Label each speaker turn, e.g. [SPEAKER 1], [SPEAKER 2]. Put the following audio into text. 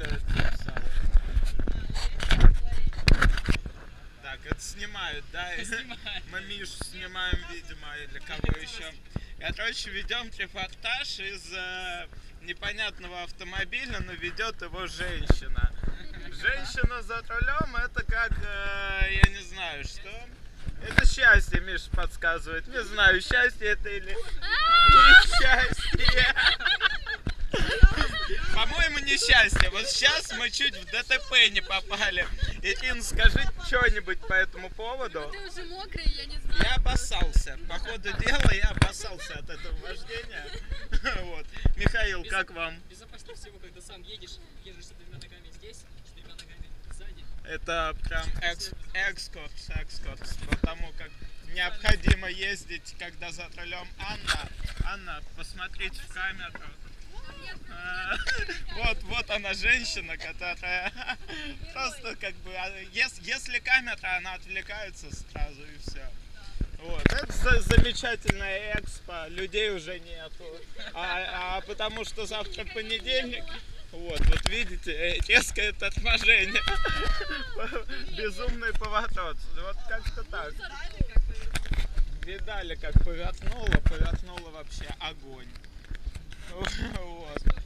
[SPEAKER 1] все записало. Так, это снимают, да? Мы Мишу снимаем, видимо, или кого еще. Короче, ведем репортаж из непонятного автомобиля, но ведет его женщина. Женщина за рулем, это как, я не знаю, что. Это счастье, Миша подсказывает. Не знаю, счастье это или несчастье. По-моему, несчастье. Вот сейчас мы чуть в ДТП не попали. Ирина, скажи что-нибудь по этому поводу.
[SPEAKER 2] Ты уже мокрый, я не знаю.
[SPEAKER 1] Я обоссался. По ходу дела я обоссался от этого вождения. Вот. Михаил, как вам?
[SPEAKER 3] Безопаснее всего, когда сам едешь с двумя ногами здесь, с двумя ногами сзади.
[SPEAKER 1] Это прям экскорт, потому как необходимо ездить, когда за рулем. Анна, посмотрите в камеру. Вот она, женщина, которая просто как бы, если камера, она отвлекается сразу и все. Вот. Это замечательная экспо, людей уже нету, потому что завтра понедельник. Вот видите, резкое торможение, безумный поворот, вот как-то так. Видали, как повернуло вообще огонь. Вот.